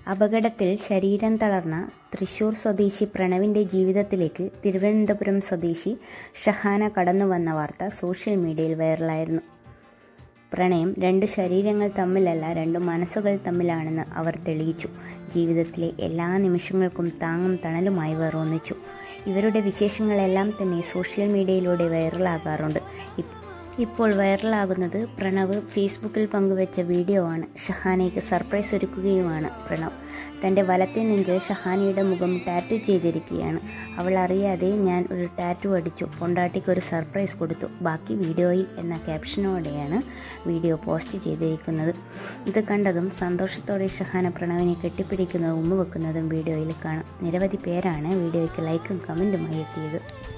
അപകടത്തിൽ ശരീരം തളർന്ന തൃശൂർ സ്വദേശി പ്രണവിൻ്റെ ജീവിതത്തിലേക്ക് തിരുവനന്തപുരം സ്വദേശി ഷഹാന കടന്നുവന്ന വാർത്ത സോഷ്യൽ മീഡിയയിൽ വൈറലായിരുന്നു. പ്രണയം രണ്ട് ശരീരങ്ങൾ തമ്മിലല്ല, രണ്ട് മനസ്സുകൾ തമ്മിലാണെന്ന് അവർ തെളിയിച്ചു. ജീവിതത്തിലെ എല്ലാ നിമിഷങ്ങൾക്കും താങ്ങും തണലുമായി അവർ ഒന്നിച്ചു. ഇവരുടെ വിശേഷങ്ങളെല്ലാം തന്നെ സോഷ്യൽ മീഡിയയിലൂടെ വൈറലാകാറുണ്ട്. ഇപ്പോൾ വൈറലാകുന്നത് പ്രണവ് ഫേസ്ബുക്കിൽ പങ്കുവെച്ച വീഡിയോ ആണ്. ഷഹാനയ്ക്ക് സർപ്രൈസ് ഒരുക്കുകയുമാണ് പ്രണവ്. തൻ്റെ വലത്തെ നെഞ്ചിൽ ഷഹാനയുടെ മുഖം ടാറ്റു ചെയ്തിരിക്കുകയാണ്. അവൾ അറിയാതെ ഞാൻ ഒരു ടാറ്റു അടിച്ചു, പൊണ്ടാട്ടിക്ക് ഒരു സർപ്രൈസ് കൊടുത്തു, ബാക്കി വീഡിയോയിൽ എന്ന ക്യാപ്ഷനോടെയാണ് വീഡിയോ പോസ്റ്റ് ചെയ്തിരിക്കുന്നത്. ഇത് കണ്ടതും സന്തോഷത്തോടെ ഷഹാന പ്രണവിനെ കെട്ടിപ്പിടിക്കുന്നതും ഉമ്മ വെക്കുന്നതും വീഡിയോയിൽ കാണാം. നിരവധി പേരാണ് വീഡിയോയ്ക്ക് ലൈക്കും കമൻറ്റുമായി എത്തിയത്.